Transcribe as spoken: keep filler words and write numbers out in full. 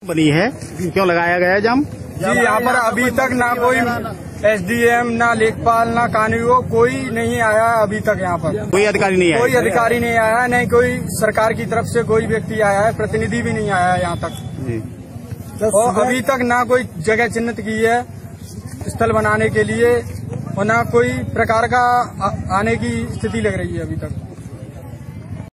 बनी है, क्यों लगाया गया है जाम? जी यहाँ पर अभी तक ना कोई एसडीएम, ना लेखपाल, ना कानूनी कोई नहीं आया अभी तक। यहाँ पर कोई अधिकारी नहीं आया? कोई अधिकारी नहीं आया, नहीं कोई सरकार की तरफ से कोई व्यक्ति आया है, प्रतिनिधि भी नहीं आया है यहाँ तक जी। और अभी तक ना कोई जगह चिन्हित की है स्थल बनाने के लिए और ना कोई प्रकार का आने की स्थिति लग रही है अभी तक।